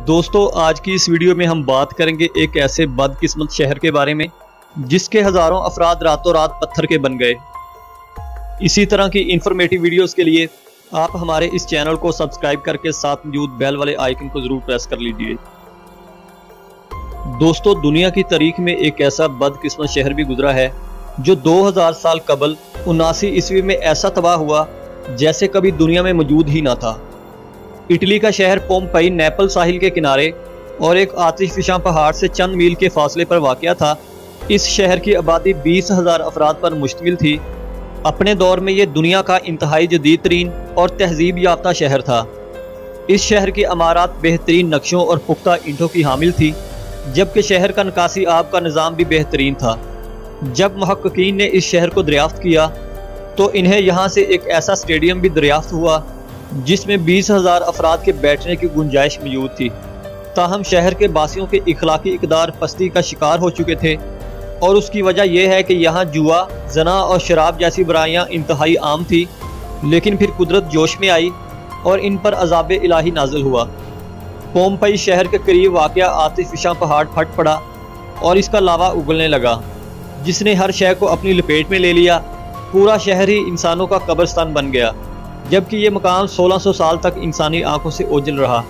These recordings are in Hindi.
दोस्तों, आज की इस वीडियो में हम बात करेंगे एक ऐसे बदकिस्मत शहर के बारे में जिसके हजारों अफराद रातों रात पत्थर के बन गए। इसी तरह की इंफॉर्मेटिव वीडियोस के लिए आप हमारे इस चैनल को सब्सक्राइब करके साथ मौजूद बेल वाले आइकन को जरूर प्रेस कर लीजिए। दोस्तों, दुनिया की तारीख में एक ऐसा बदकिस्मत शहर भी गुजरा है जो 2000 साल कबल 79 ईस्वी में ऐसा तबाह हुआ जैसे कभी दुनिया में मौजूद ही ना था। इटली का शहर पोम्पई नेपल साहिल के किनारे और एक आतिशफिशा पहाड़ से चंद मील के फासले पर वाक़या था। इस शहर की आबादी 20,000 अफराद पर मुश्तमिल थी। अपने दौर में ये दुनिया का इंतहाई जदीद तरीन और तहजीब याफ्ता शहर था। इस शहर की इमारत बेहतरीन नक्शों और पुख्ता ईंटों की हामिल थी, जबकि शहर का निकासी आब का निज़ाम भी बेहतरीन था। जब मुहक्किकीन ने इस शहर को दरियाफ्त किया तो इन्हें यहाँ से एक ऐसा स्टेडियम भी दरियाफ्त हुआ जिसमें 20,000 अफराद के बैठने की गुंजाइश मौजूद थी। ताहम शहर के बासियों के इखलाकी इकदार पस्ती का शिकार हो चुके थे और उसकी वजह यह है कि यहाँ जुआ, जना और शराब जैसी बुराइयाँ इंतहाई आम थी। लेकिन फिर कुदरत जोश में आई और इन पर अज़ाब इलाही नाजिल हुआ। पोम्पई शहर के करीब वाक़या आतिशफिशा पहाड़ फट पड़ा और इसका लावा उगलने लगा, जिसने हर शहर को अपनी लपेट में ले लिया। पूरा शहर ही इंसानों का कब्रिस्तान बन गया, जबकि ये मकाम 1600 साल तक इंसानी आंखों से ओझल रहा।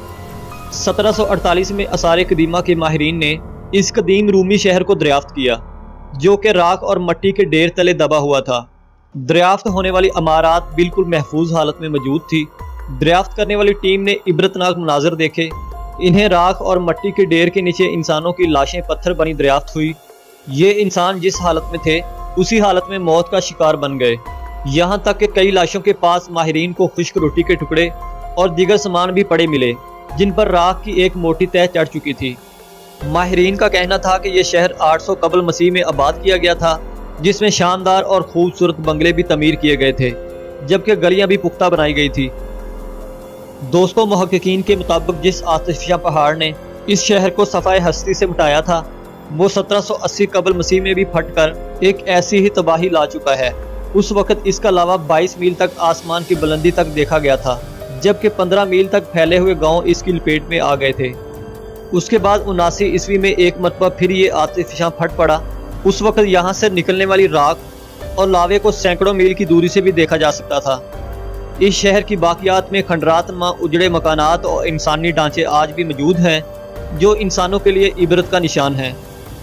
1748 में आसार कदीमा के माहिरीन ने इस कदीम रूमी शहर को दरियाफ्त किया, जो कि राख और मट्टी के ढेर तले दबा हुआ था। दरियाफ्त होने वाली इमारत बिल्कुल महफूज हालत में मौजूद थी। दरियाफ्त करने वाली टीम ने इबरतनाक मनाजर देखे। इन्हें राख और मट्टी के ढेर के नीचे इंसानों की लाशें पत्थर बनी दरियाफ्त हुई। ये इंसान जिस हालत में थे उसी हालत में मौत का शिकार बन गए। यहाँ तक कि कई लाशों के पास माहिरीन को खुश्क रोटी के टुकड़े और दीगर सामान भी पड़े मिले, जिन पर राख की एक मोटी तह चढ़ चुकी थी। माहिरीन का कहना था कि यह शहर 800 कबल मसीह में आबाद किया गया था, जिसमें शानदार और खूबसूरत बंगले भी तमीर किए गए थे, जबकि गलियां भी पुख्ता बनाई गई थी। दोस्तों, मुहक्किकीन के मुताबिक जिस आतिशफिशा पहाड़ ने इस शहर को सफ़ाए हस्ती से मिटाया था, वो 1780 कबल मसीह में भी फटकर एक ऐसी ही तबाही ला चुका है। उस वक्त इसका लावा 22 मील तक आसमान की बुलंदी तक देखा गया था, जबकि 15 मील तक फैले हुए गांव इसकी लपेट में आ गए थे। उसके बाद 79 ईस्वी में एक मरतबा फिर ये आतिशफिशा फट पड़ा। उस वक्त यहाँ से निकलने वाली राख और लावे को सैकड़ों मील की दूरी से भी देखा जा सकता था। इस शहर की बाकियात में खंडरातनुमा उजड़े मकानात और इंसानी ढांचे आज भी मौजूद हैं, जो इंसानों के लिए इबरत का निशान है।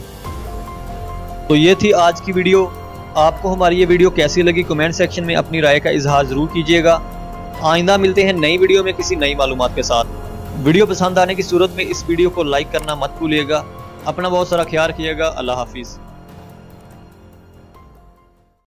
तो ये थी आज की वीडियो। आपको हमारी ये वीडियो कैसी लगी कमेंट सेक्शन में अपनी राय का इजहार जरूर कीजिएगा। आइंदा मिलते हैं नई वीडियो में किसी नई मालूमात के साथ। वीडियो पसंद आने की सूरत में इस वीडियो को लाइक करना मत भूलिएगा। अपना बहुत सारा ख्याल रखिएगा। अल्लाह हाफिज़।